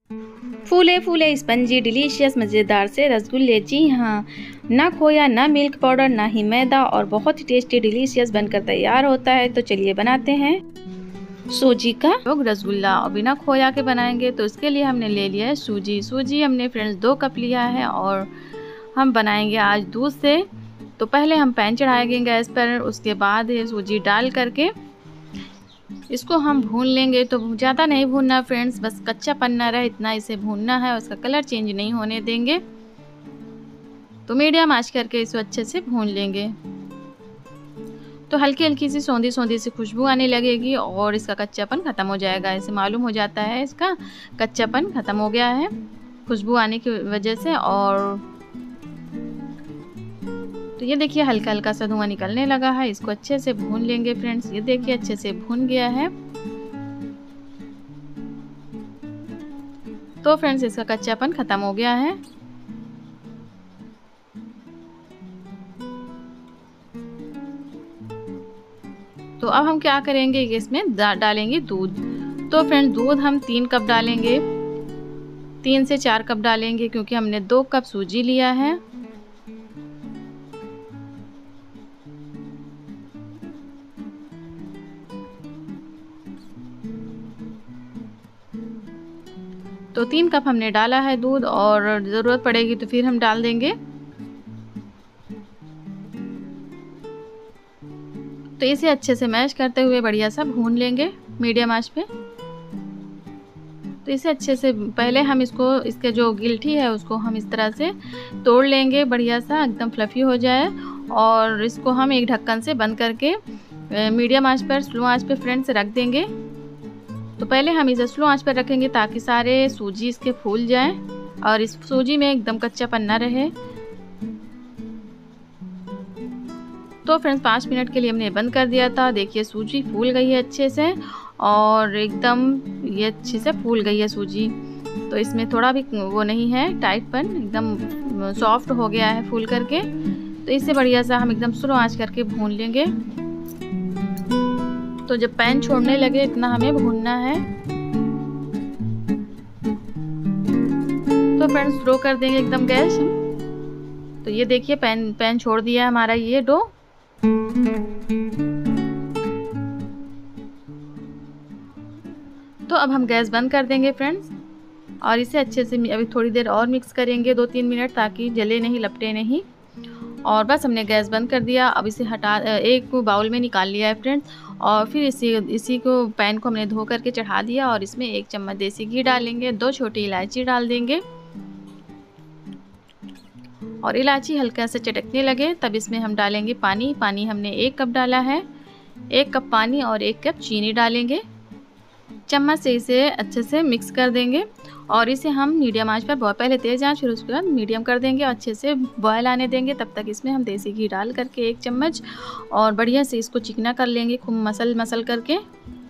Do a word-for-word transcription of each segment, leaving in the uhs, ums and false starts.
फूले फूले spongy delicious मज़ेदार से रसगुल्ले, जी हाँ, ना खोया ना मिल्क पाउडर ना ही मैदा, और बहुत ही टेस्टी डिलीशियस बनकर तैयार होता है। तो चलिए बनाते हैं सूजी का लोग रसगुल्ला, और बिना खोया के बनाएंगे। तो इसके लिए हमने ले लिया है सूजी। सूजी हमने फ्रेंड्स दो कप लिया है, और हम बनाएंगे आज दूध से। तो पहले हम पैन चढ़ाएंगे गैस पर, उसके बाद ये सूजी डाल करके इसको हम भून लेंगे। तो ज़्यादा नहीं भूनना फ्रेंड्स, बस कच्चा पन्ना रहे इतना इसे भूनना है, उसका कलर चेंज नहीं होने देंगे। तो मीडियम आंच करके इसको अच्छे से भून लेंगे। तो हल्की हल्की सी सौंधी सौंधी सी खुशबू आने लगेगी और इसका कच्चापन ख़त्म हो जाएगा। ऐसे मालूम हो जाता है इसका कच्चापन ख़त्म हो गया है खुशबू आने की वजह से। और तो ये देखिए हल्का हल्का सा धुआं निकलने लगा है, इसको अच्छे से भून लेंगे फ्रेंड्स। ये देखिए अच्छे से भून गया है। तो फ्रेंड्स इसका कच्चापन ख़त्म हो गया है। तो अब हम क्या करेंगे, इसमें डालेंगे दूध। तो फ्रेंड्स दूध हम तीन कप डालेंगे, तीन से चार कप डालेंगे, क्योंकि हमने दो कप सूजी लिया है। तो तीन कप हमने डाला है दूध, और ज़रूरत पड़ेगी तो फिर हम डाल देंगे। तो इसे अच्छे से मैश करते हुए बढ़िया सा भून लेंगे मीडियम आंच पे। तो इसे अच्छे से पहले हम इसको इसके जो गिल्ठी है उसको हम इस तरह से तोड़ लेंगे, बढ़िया सा एकदम फ्लफी हो जाए। और इसको हम एक ढक्कन से बंद करके मीडियम आंच पर स्लो आंच पे फ्रेंड्स रख देंगे। तो पहले हम इसे स्लो आंच पर रखेंगे ताकि सारे सूजी इसके फूल जाएं और इस सूजी में एकदम कच्चा पन्ना रहे। तो फ्रेंड्स पाँच मिनट के लिए हमने बंद कर दिया था। देखिए सूजी फूल गई है अच्छे से, और एकदम ये अच्छे से फूल गई है सूजी। तो इसमें थोड़ा भी वो नहीं है टाइटपन, एकदम सॉफ्ट हो गया है फूल करके। तो इससे बढ़िया सा हम एकदम स्लो आंच करके भून लेंगे। तो जब पैन छोड़ने लगे इतना हमें भूनना है। तो फ्रेंड्स स्लो कर देंगे एकदम गैस। तो ये देखिए पैन पैन छोड़ दिया है हमारा ये डो। तो अब हम गैस बंद कर देंगे फ्रेंड्स, और इसे अच्छे से अभी थोड़ी देर और मिक्स करेंगे, दो तीन मिनट, ताकि जले नहीं लपटे नहीं। और बस हमने गैस बंद कर दिया। अब इसे हटा एक बाउल में निकाल लिया है फ्रेंड्स, और फिर इसी इसी को पैन को हमने धो करके चढ़ा दिया, और इसमें एक चम्मच देसी घी डालेंगे, दो छोटी इलायची डाल देंगे। और इलायची हल्का से चटकने लगे तब इसमें हम डालेंगे पानी। पानी हमने एक कप डाला है, एक कप पानी और एक कप चीनी डालेंगे। चम्मच से इसे अच्छे से मिक्स कर देंगे, और इसे हम मीडियम आंच पर, पहले तेज़ आंच फिर उसके बाद मीडियम कर देंगे, और अच्छे से बॉयल आने देंगे। तब तक इसमें हम देसी घी डाल करके एक चम्मच और बढ़िया से इसको चिकना कर लेंगे, खूब मसल मसल करके।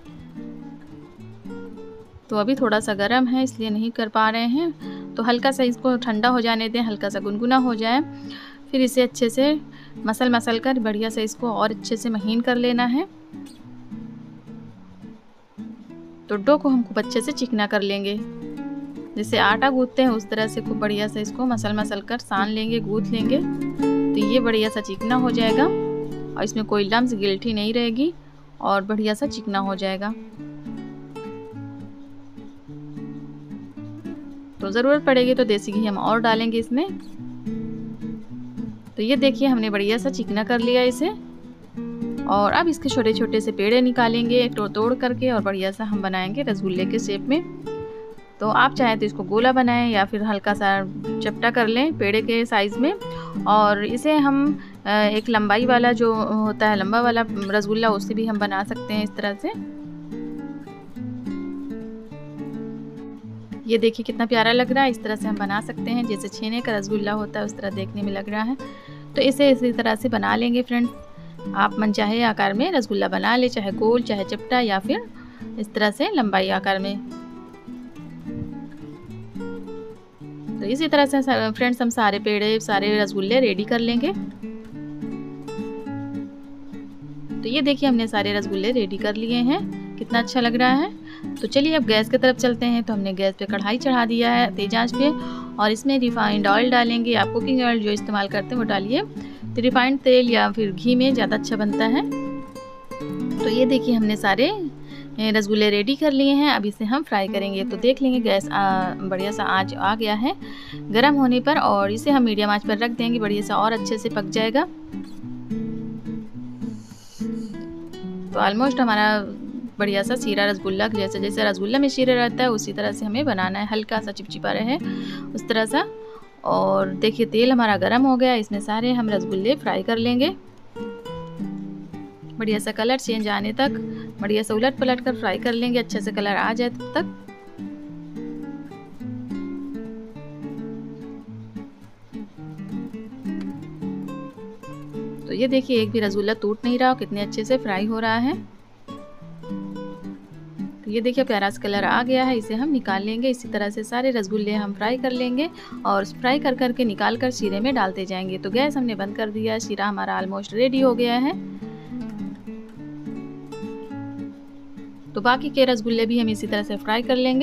तो अभी थोड़ा सा गर्म है इसलिए नहीं कर पा रहे हैं, तो हल्का सा इसको ठंडा हो जाने दें, हल्का सा गुनगुना हो जाए। फिर इसे अच्छे से मसल मसल कर बढ़िया से इसको और अच्छे से महीन कर लेना है। तो डो को हम खूब अच्छे से चिकना कर लेंगे, जैसे आटा गूंथते हैं उस तरह से खूब बढ़िया से इसको मसल मसल कर सान लेंगे, गूंथ लेंगे। तो ये बढ़िया सा चिकना हो जाएगा, और इसमें कोई लम्स गिल्टी नहीं रहेगी, और बढ़िया सा चिकना हो जाएगा। तो ज़रूरत पड़ेगी तो देसी घी हम और डालेंगे इसमें। तो ये देखिए हमने बढ़िया सा चिकना कर लिया इसे, और अब इसके छोटे छोटे से पेड़े निकालेंगे तोड़ तोड़ करके, और बढ़िया सा हम बनाएंगे रसगुल्ले के शेप में। तो आप चाहें तो इसको गोला बनाएं या फिर हल्का सा चपटा कर लें पेड़े के साइज़ में। और इसे हम एक लंबाई वाला जो होता है लंबा वाला रसगुल्ला, उससे भी हम बना सकते हैं इस तरह से। ये देखिए कितना प्यारा लग रहा है, इस तरह से हम बना सकते हैं, जैसे छेने का रसगुल्ला होता है उस तरह देखने में लग रहा है। तो इसे इसी तरह से बना लेंगे फ्रेंड्स। आप मनचाहे आकार में रसगुल्ला बना ले, चाहे गोल चाहे चपटा, या फिर इस तरह से लंबाई आकार में। तो इसी तरह से फ्रेंड्स हम सारे पेड़े सारे रसगुल्ले रेडी कर लेंगे। तो ये देखिए हमने सारे रसगुल्ले रेडी कर लिए हैं, कितना अच्छा लग रहा है। तो चलिए अब गैस की तरफ चलते हैं। तो हमने गैस पे कढ़ाई चढ़ा दिया है तेज आंच पे और इसमें रिफाइंड ऑयल डालेंगे। आप कुकिंग ऑयल जो इस्तेमाल करते हैं वो डालिए। तो रिफाइंड तेल या फिर घी में ज़्यादा अच्छा बनता है। तो ये देखिए हमने सारे रसगुल्ले रेडी कर लिए हैं। अब इसे हम फ्राई करेंगे। तो देख लेंगे गैस बढ़िया सा आँच आ गया है गर्म होने पर और इसे हम मीडियम आंच पर रख देंगे। बढ़िया सा और अच्छे से पक जाएगा। तो ऑलमोस्ट हमारा बढ़िया सा शीरा रसगुल्ला जैसे जैसे रसगुल्ला में शीरा रहता है उसी तरह से हमें बनाना है। हल्का सा चिपचिपा रहे उस तरह सा। और देखिए तेल हमारा गर्म हो गया। इसमें सारे हम रसगुल्ले फ्राई कर लेंगे। बढ़िया सा कलर चेंज आने तक बढ़िया सा उलट पलट कर फ्राई कर लेंगे। अच्छे से कलर आ जाए तब तक। तो ये देखिए एक भी रसगुल्ला टूट नहीं रहा, कितने अच्छे से फ्राई हो रहा है। तो ये देखिए प्यारा सा कलर आ गया है। इसे हम निकाल लेंगे। इसी तरह से सारे रसगुल्ले हम फ्राई कर लेंगे और फ्राई कर करके निकाल कर शीरे में डालते जाएंगे। तो गैस हमने बंद कर दिया। शीरा हमारा ऑलमोस्ट रेडी हो गया है। तो बाकी के रसगुल्ले भी हम इसी तरह से फ्राई कर लेंगे।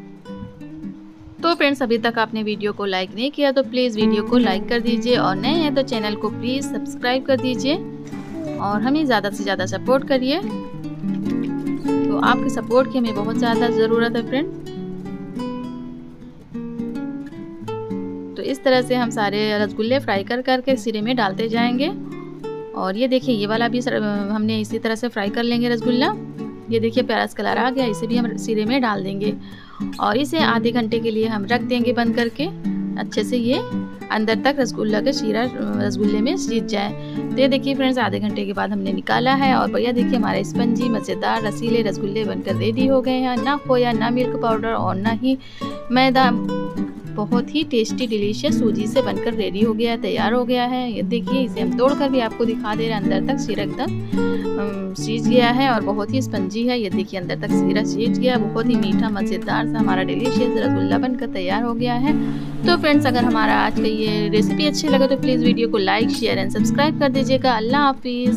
तो फ्रेंड्स अभी तक आपने वीडियो को लाइक नहीं किया तो प्लीज़ वीडियो को लाइक कर दीजिए और नए हैं तो चैनल को प्लीज़ सब्सक्राइब कर दीजिए और हमें ज़्यादा से ज़्यादा सपोर्ट करिए। तो आपके सपोर्ट की हमें बहुत ज़्यादा ज़रूरत है फ्रेंड। तो इस तरह से हम सारे रसगुल्ले फ्राई कर करके शीरे में डालते जाएंगे। और ये देखिए ये वाला भी हमने इसी तरह से फ्राई कर लेंगे रसगुल्ला। ये देखिए प्यारा सा कलर आ गया। इसे भी हम शीरे में डाल देंगे और इसे आधे घंटे के लिए हम रख देंगे बंद करके। अच्छे से ये अंदर तक रसगुल्ला का शीरा रसगुल्ले में सीज जाए। तो ये देखिए फ्रेंड्स आधे घंटे के बाद हमने निकाला है और भैया देखिए हमारे स्पंजी मज़ेदार रसीले रसगुल्ले बनकर रेडी हो गए हैं। ना खोया ना मिल्क पाउडर और ना ही मैदा, बहुत ही टेस्टी डिलीशियस सूजी से बनकर रेडी हो गया है, तैयार हो गया है। ये देखिए इसे हम तोड़कर भी आपको दिखा दे रहे हैं। अंदर तक शीरा एकदम सीज गया है और बहुत ही स्पंजी है। ये देखिए अंदर तक शीरा सीज गया। बहुत ही मीठा मज़ेदार सा हमारा डिलीशियस रसगुल्ला बनकर तैयार हो गया है। तो फ्रेंड्स अगर हमारा आज का ये रेसिपी अच्छी लगे तो प्लीज़ वीडियो को लाइक शेयर एंड सब्सक्राइब कर दीजिएगा। अल्लाह हाफिज़।